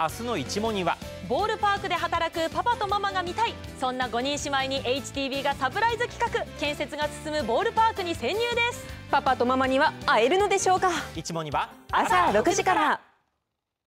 明日の一問にはボールパークで働くパパとママが見たい、そんな5人姉妹に HTB がサプライズ企画。建設が進むボールパークに潜入です。 パパとママには会えるのでしょうか。 一問には朝6時から。